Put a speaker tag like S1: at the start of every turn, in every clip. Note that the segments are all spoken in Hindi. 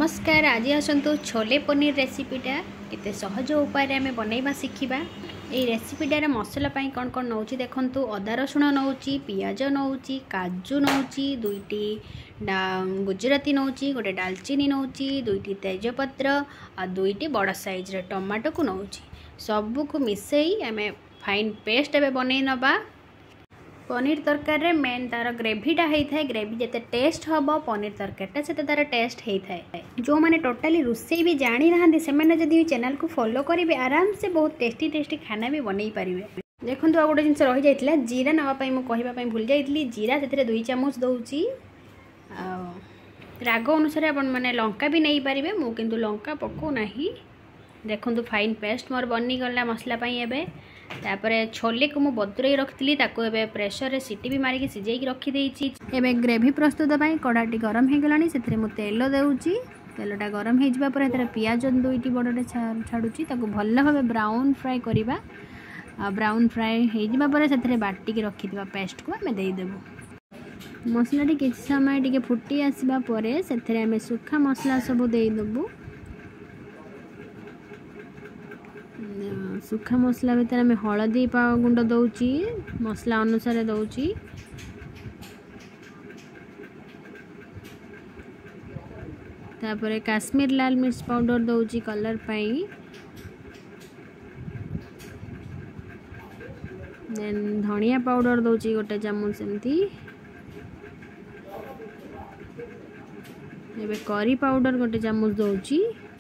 S1: नमस्कार। आज आसतु छोले पनीर रेसिपीटा केते सहज उपाय आम बनैबा शिखिबा। ये रेसिपीटार मसला पाई कौन कौन नौची देखंतु। अदा रसुण नौची, पियाज नौची, काजू नौची, दुईटी गुजराती नौची, गोटे डालचीनी नौची, दुईटी तेजपत्र आ दुईटी बड़ साइज टमाटो को नौची। सबू को मिसई आम फाइन पेस्ट एबे बनै नबा। पनीर तरकारी मेन तार ग्रेवीटा होता है। ग्रेवी जिते टेस्ट हम पनीर तरकारीटा से तार टेस्ट होता है। जो मैंने टोटाली रोषे भी जानी ना से जदि चैनल को फॉलो करेंगे आराम से बहुत टेस्टी टेस्टी खाना भी बनई पारे। देखो आ गोटे जिन रही जाता जीरा नापी मुझे भूल जाइए। जीरा से 2 चामच दूची। राग अनुसार आप मैंने लंका भी नहीं पारे। मुझे लंका पकाऊ ना। देखो फाइन पेस्ट मोर बनी गला मसला एबे। तापरे छोले को मुझे बतुरई रखी एबे प्रेशर रे सीटी भी मारिक सिझे रखीदे। एबे ग्रेवी प्रस्तुत पाई कड़ाटी गरम हो गलानी। से तेल देउची। तेलटा गरम हो जावा पर पियाज 2टी बड़े छाड़ुची। भल भाव ब्राउन फ्राए करवा। ब्राउन फ्राए हो जावा पर से बाटिक रखिथिबा पेस्ट को आम देदेबू। मसला किसी समय टिके फुटी आसवा पर से आम सुखा मसला सब देदेबू। सुखा मसला भीतर आम हलदी गुंड दौची। मसला अनुसार दौची। तापरे काश्मीर लाल मिर्च पाउडर दौची कलर पाई। देन धनिया पाउडर दौची गोटे चामच एमती। एबे करी पाउडर गोटे चामच दौची।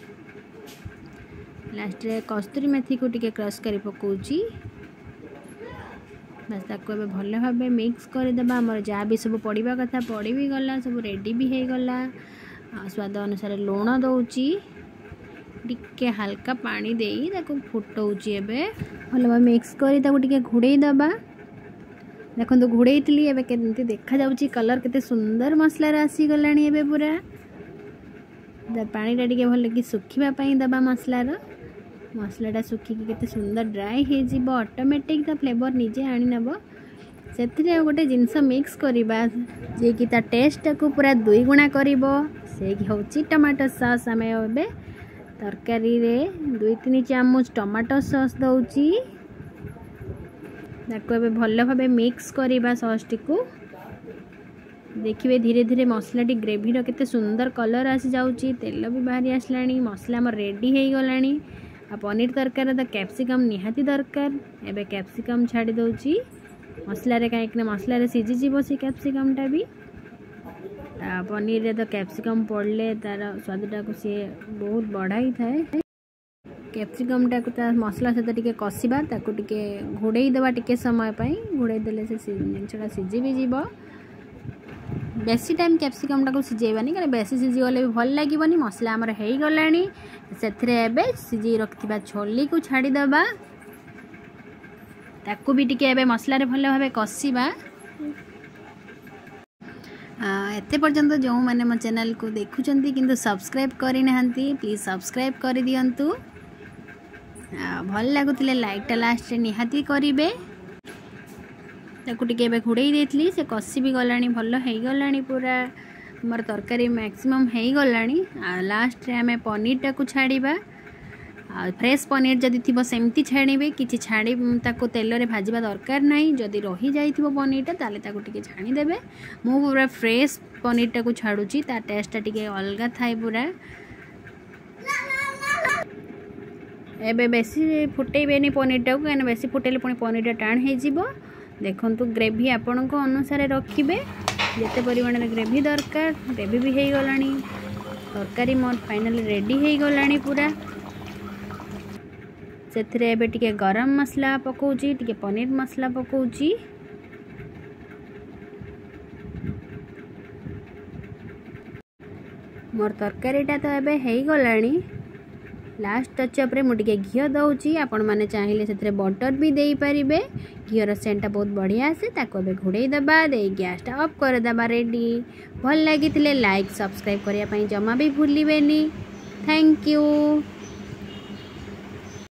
S1: लास्ट रे कस्तूरी मेथी को टिके क्रश कर पकाउची। बस ताको एबे भल भाव मिक्स करदेबा। आमर जहाँ भी सब पड़वा कथा पड़ी भी गला। सब रेडी भी हो गला। स्वाद अनुसार लुण दौची। टिके हल्का पानी देई ताको फुटाउची। एबे भल भाव मिक्स करी ताको टिके घुड़ई दबा। देखो घुड़ई थी एबे केमती देखा जाउची। कलर केते सुंदर मसला आसी गलानी। एबे पूरा पानी टिके भल कि सुखिबा पई दबा। मसलाटा सुखिकी केते सुंदर ड्राई हो ऑटोमेटिक ता फ्लेवर निजे आनी नब। से गोटे जिनस मिक्स करवा जे कि ता टेस्ट को पूरा 2 गुणा करिवो। से होची टमाटो सॉस। आम एबे तरकारी रे 2-3 चामच टमाटो सॉस दौची। ताको एबे भल भाव मिक्स करवा सॉस टी को। देखिए धीरे धीरे मसलाटी ग्रेवीर केते सुंदर कलर आसी जाउची। तेल भी बाहरी आसलानी। मसला आम रेडी हो गलानी। आ पनीर तरकारी तो कैप्सिकम निहाती दरकार। एबे कैप्सिकम छाड़ी दौची मसला रे कहीं मसला रे सीझी जीवो से कैप्सिकमटा भी। पनीर रे तो कैप्सिकम पड़ले तार स्वादटा को सी बहुत बढ़ाई थाए। कैप्सिकमटा को मसला सहित टिके कषिबा। ताको टिके घोड़ई देवा टिके समय पाई। घोड़ई देले से जिनसटा सीझी भी जीवो। बेसी टाइम कैप्सिकमटा को सिझेबानी कारण बेसी सिझीगले भी भल लगे। मसला आमर हो गलानी। से सिझी रखा छोले को छाड़ीदबा। ताकू भी टिके एबे मसला रे भल भाव कषिबा। एते पर्यंत जो मैंने मो चैनल को देखुचंती किंतु सब्सक्राइब करि नहंती प्लीज सब्सक्राइब कर दियंतु। भल लागुतिले लाइकटा लास्ट रे निहाती करिवे। ताकू टिके एबे घुड़ई देथली। से कषि भी गलानी भल हो गलानी। पूरा मोर तरकारी मैक्सिमम हो गलानी। लास्ट रे आमे पनीरटा को छाड़ीबा। फ्रेश पनीर जदि थी सेमती छाड़े किसी छाड़ी ताको तेल रे भाजवा दरकार नहीं। जदि रही जाइथिबो पनीरटा ताले ताको टिके छाणी देबे। मु पूरा फ्रेश पनीरटा को छाड़ुची। ता टेस्टटा टिके अलगा थाए पूरा। एबे बेसी फुटेबेनी पनीरटा को कहीं बेसी फुटेले पुणी पनीरटा टाण हो जिवो। देखंतु ग्रेवी आपण को अनुसार रखिबे। जेते परिमाण रे ग्रेवी दरकार ग्रेवी भी हो गलानी। तरकारी मोर फाइनली रेडी हो गलानी पूरा। सेथिरे एबे टिके गरम मसला पकाउची। टिके पनीर मसला पकाउची। मोर तरकारीटा तो एबे हो गलानी। लास्ट टचअप रे मुझे घी दौची। आपण माने चाहिए से बटर भी दे पारिबे। घीर सेंटा बहुत बढ़िया आसे। ताको एबे घोड़ई दबा दे गैसटा ऑफ कर दबा। रेडी भल लगी लाइक सब्सक्राइब करने जमा भी भूलिबेनी। Thank you.